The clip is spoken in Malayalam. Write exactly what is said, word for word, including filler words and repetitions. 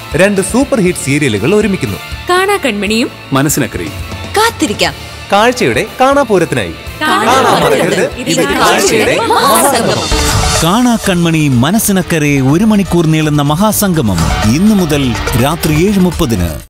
രണ്ട് സൂപ്പർ ഹിറ്റ് സീരിയലുകൾ ഒരുമിക്കുന്നു. കാനാ കൺമണിയും മനസ്സിനക്കരയും. കാത്തിരിക്കാം കാഴ്ചയുടെ കാണാപൂരത്തിനായി. കാനാ കൺമണി മനസ്സിനക്കരെ ഒരു മണിക്കൂർ നീളുന്ന മഹാസംഗമം ഇന്നു മുതൽ രാത്രി ഏഴ് മുപ്പതിന്.